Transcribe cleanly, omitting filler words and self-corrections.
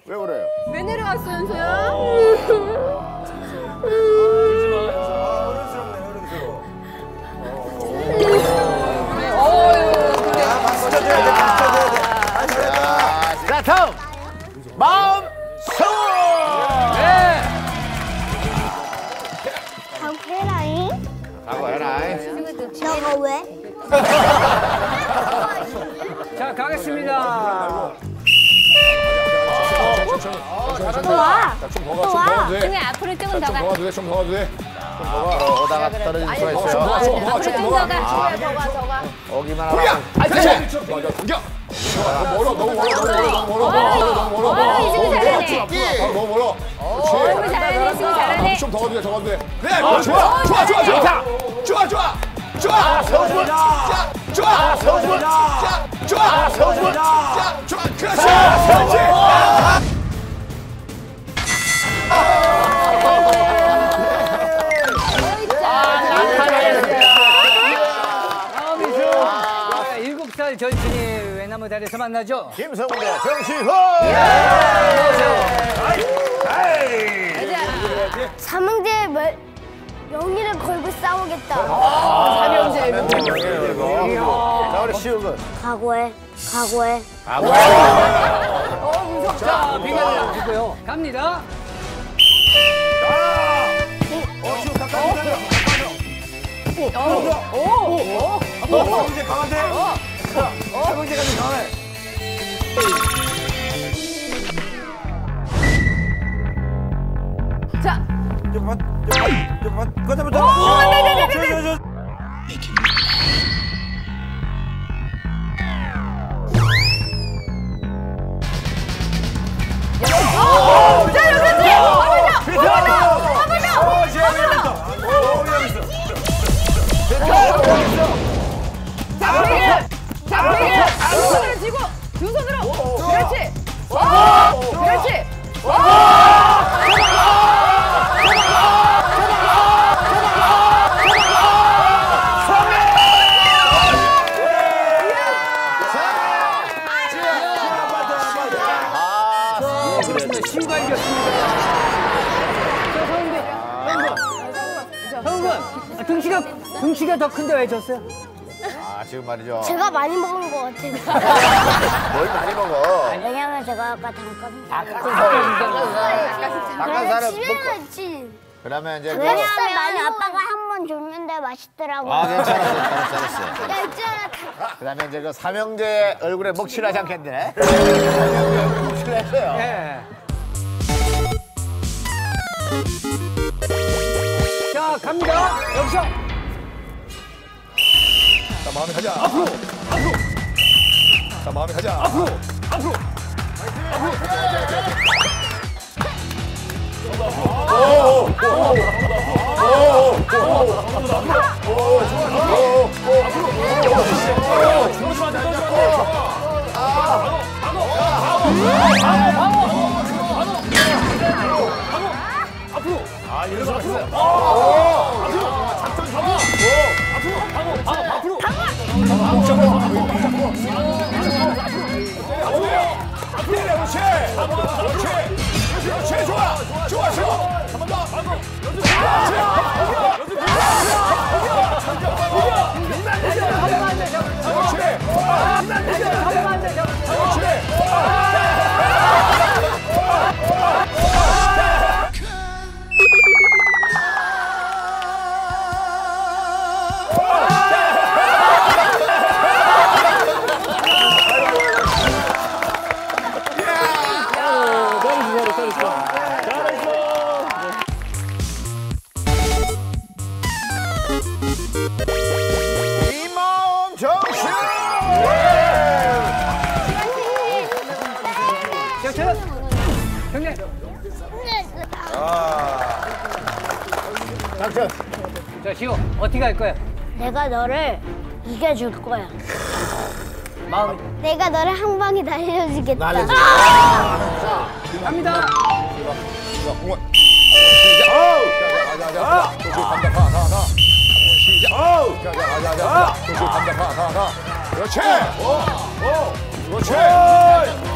왜 그래요? 왜 내려왔어, 현수야? 자, 다음 마음 성우. 네. 각해라잉? 각오해라. 너가 왜? 자, 가겠습니다. 또 와. 좀 와. 등에 앞으로 조금 더 가. 좀 더 가도 돼. 오다가 떨어질 수가 있어요. 앞으로 좀 더 가. 더 가. 오기만 하면. 다시. 공격. 멀어. 너무 멀어. 지금 잘하네. 너무 멀어. 지금 잘하네. 지금 잘하네. 좀 더 가도 돼. 더 가도 돼. 그래. 좋아. 성분. 좋아. 성분. 좋아. 성분. 좋아. 그렇지. 일곱 살 전신이 외나무 다리에서 만나죠. 김성훈 대 정시훈. 삼형제 명의를 걸고 싸우겠다. 자, 우리 시욱은. 각오해. 자, 비가 주고요. 갑니다. 시욱 가까이 기다려. 이제 강한데. 세번째 가면 강해. 자. 손으로 쥐고 두 손으로. 그렇지. 그렇지. 시우가 이겼습니다. 성훈군, 등치가 더 큰데 왜 졌어요? 지금 말이죠. 제가 많이 먹은 것 같아요. 뭘 많이 먹어? 왜냐면 제가 아까 닭가슴살은 집에 먹고. 있지. 그러면 이제 왜냐면 아빠가 한 번 줬는데 맛있더라고. 괜찮았어. 야 있잖아. 그다음에 이제 그 삼형제 얼굴에 먹칠하지 않겠네. 삼형제 얼굴에 먹칠했어요. 네. 자, 갑니다. 여기서. 자, 마음에 가자. 앞으로. 자, 마음에 가자. 앞으로. 그렇지. 좋아. 한번 더. 이마음 정신. 자, 형님. 당첨. 자, 시우 어떻게 할 거야? 내가 너를 이겨줄 거야. 마음. 내가 너를 한 방에 날려주겠다. 갑니다. 공원. 시작. 가자. 간다. 가. 시작. 가자. 간다. 가. 그렇지. 그렇지.